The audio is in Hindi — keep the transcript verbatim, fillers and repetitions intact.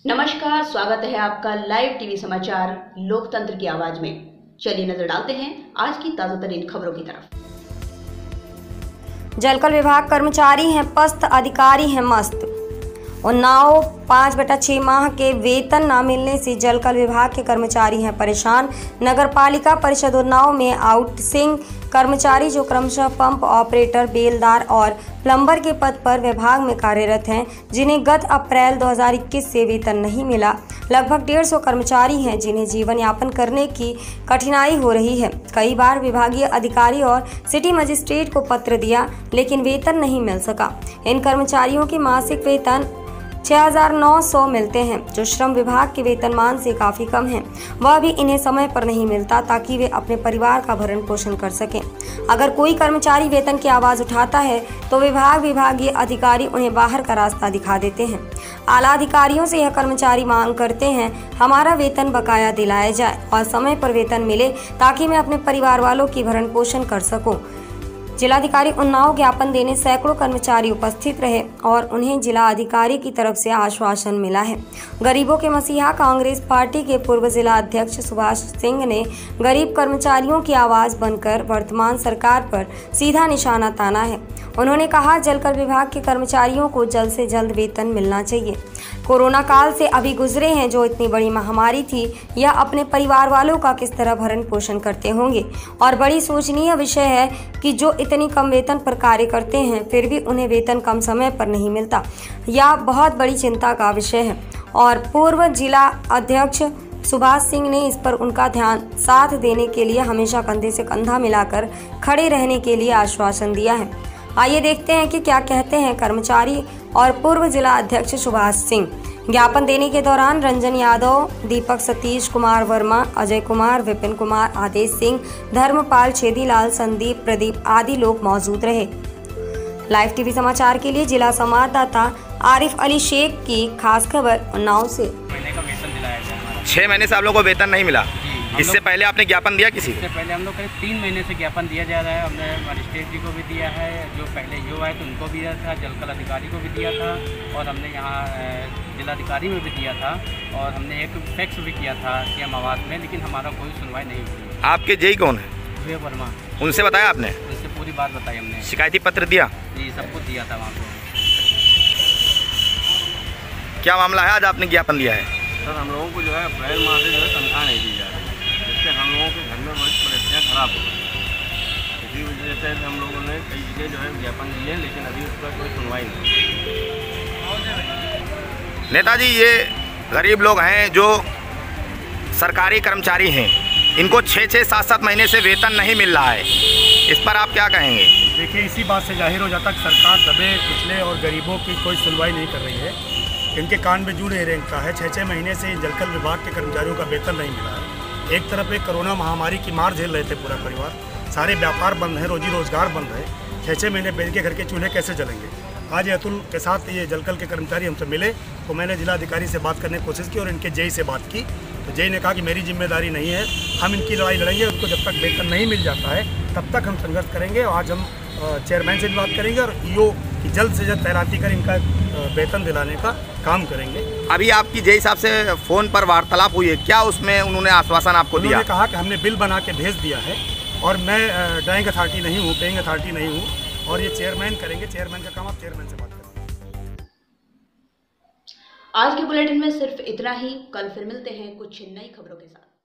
नमस्कार, स्वागत है आपका लाइव टीवी समाचार लोकतंत्र की आवाज में। चलिए नजर डालते हैं आज की ताजा तरीन खबरों की तरफ। जलकल विभाग कर्मचारी हैं पस्त, अधिकारी हैं मस्त। उन्नाव पाँच बटा छः माह के वेतन न मिलने से जलकल विभाग के कर्मचारी हैं परेशान। नगर पालिका परिषद उन्नाव में आउटसोर्सिंग कर्मचारी जो क्रमशः पंप ऑपरेटर, बेलदार और प्लम्बर के पद पर विभाग में कार्यरत हैं, जिन्हें गत अप्रैल दो हज़ार इक्कीस से वेतन नहीं मिला। लगभग डेढ़ सौ कर्मचारी हैं जिन्हें जीवन यापन करने की कठिनाई हो रही है। कई बार विभागीय अधिकारी और सिटी मजिस्ट्रेट को पत्र दिया, लेकिन वेतन नहीं मिल सका। इन कर्मचारियों के मासिक वेतन छह हजार नौ सौ मिलते हैं, जो श्रम विभाग के वेतनमान से काफी कम है। वह भी इन्हें समय पर नहीं मिलता ताकि वे अपने परिवार का भरण पोषण कर सकें। अगर कोई कर्मचारी वेतन की आवाज उठाता है तो विभाग विभागीय अधिकारी उन्हें बाहर का रास्ता दिखा देते हैं। आला अधिकारियों से यह कर्मचारी मांग करते हैं, हमारा वेतन बकाया दिलाया जाए और समय पर वेतन मिले ताकि मैं अपने परिवार वालों की भरण पोषण कर सकूं। जिलाधिकारी उन्नाव ज्ञापन देने सैकड़ों कर्मचारी उपस्थित रहे और उन्हें जिला अधिकारी की तरफ से आश्वासन मिला है। गरीबों के मसीहा कांग्रेस पार्टी के पूर्व जिला अध्यक्ष सुभाष सिंह ने गरीब कर्मचारियों की आवाज बनकर वर्तमान सरकार पर सीधा निशाना ताना है। उन्होंने कहा, जलकर विभाग के कर्मचारियों को जल्द से जल्द वेतन मिलना चाहिए। कोरोना काल से अभी गुजरे हैं, जो इतनी बड़ी महामारी थी, यह अपने परिवार वालों का किस तरह भरण पोषण करते होंगे। और बड़ी सोचनीय विषय है कि जो इतनी कम वेतन पर कार्य करते हैं, फिर भी उन्हें वेतन कम समय पर नहीं मिलता। यह बहुत बड़ी चिंता का विषय है और पूर्व जिला अध्यक्ष सुभाष सिंह ने इस पर उनका ध्यान साथ देने के लिए हमेशा कंधे से कंधा मिलाकर खड़े रहने के लिए आश्वासन दिया है। आइए देखते हैं कि क्या कहते हैं कर्मचारी और पूर्व जिला अध्यक्ष सुभाष सिंह। ज्ञापन देने के दौरान रंजन यादव, दीपक, सतीश कुमार वर्मा, अजय कुमार, विपिन कुमार, आदेश सिंह, धर्मपाल, छेदीलाल, संदीप, प्रदीप आदि लोग मौजूद रहे। लाइव टीवी समाचार के लिए जिला संवाददाता आरिफ अली शेख की खास खबर उन्नाव से। छह महीने से आप लोगों को वेतन नहीं मिला। इससे पहले आपने ज्ञापन दिया किसी? इससे पहले हम लोग करीब तीन महीने से ज्ञापन दिया जा रहा है। हमने मजिस्ट्रेट जी को भी दिया है, जो पहले यो आए तो उनको भी दिया था, जलकल अधिकारी को भी दिया था और हमने यहाँ जिलाधिकारी में भी दिया था और हमने एक फैक्स भी किया था सी एम आवास में, लेकिन हमारा कोई सुनवाई नहीं हुई। आपके जेई कौन है? विवेक वर्मा। उनसे बताया आपने? उनसे पूरी बात बताई हमने। शिकायती पत्र दिया? जी, सब कुछ दिया था वहाँ पर। क्या मामला है, आज आपने ज्ञापन दिया है? सर, हम लोगों को जो है अप्रैल माह से जो है तनख्वाह नहीं दी जा रही, जिससे हम लोगों के घर में बड़ी परिस्थितियाँ खराब हो गई। इसी वजह से हम लोगों ने कई जगह जो है ज्ञापन दिए, लेकिन अभी उस पर कोई सुनवाई नहीं। नेताजी, ये गरीब लोग हैं जो सरकारी कर्मचारी हैं, इनको छः छः सात सात महीने से वेतन नहीं मिल रहा है, इस पर आप क्या कहेंगे? देखिए, इसी बात से जाहिर हो जाता कि सरकार दबे कुचले और गरीबों की कोई सुनवाई नहीं कर रही है। इनके कान में जू नहीं रेंगता है। छः छः महीने से जलकल विभाग के कर्मचारियों का वेतन नहीं मिला है। एक तरफ एक कोरोना महामारी की मार झेल रहे थे पूरा परिवार, सारे व्यापार बंद हैं, रोजी रोजगार बंद है। छः छः महीने बेच के घर के चूल्हे कैसे जलेंगे? आज अतुल के साथ ये जलकल के कर्मचारी हमसे मिले तो मैंने जिलाधिकारी से बात करने की कोशिश की और इनके जेई से बात की तो जेई ने कहा कि मेरी जिम्मेदारी नहीं है, हम इनकी लड़ाई लड़ेंगे। उनको जब तक वेतन नहीं मिल जाता है तब तक हम संघर्ष करेंगे। आज हम चेयरमैन से भी बात करेंगे और ईओ की जल्द से जल्द तैनाती कर इनका वेतन दिलाने का काम करेंगे। अभी आपकी जेई साहब से फ़ोन पर वार्तालाप हुई है, क्या उसमें उन्होंने आश्वासन आपको दिया? उन्होंने कहा कि हमने बिल बना के भेज दिया है और मैं ड्राइंग अथॉरिटी नहीं हूँ, पेइंग अथॉरिटी नहीं हूँ और ये चेयरमैन करेंगे। चेयरमैन का काम आप चेयरमैन से बात करें। आज के बुलेटिन में सिर्फ इतना ही। कल फिर मिलते हैं कुछ नई खबरों के साथ।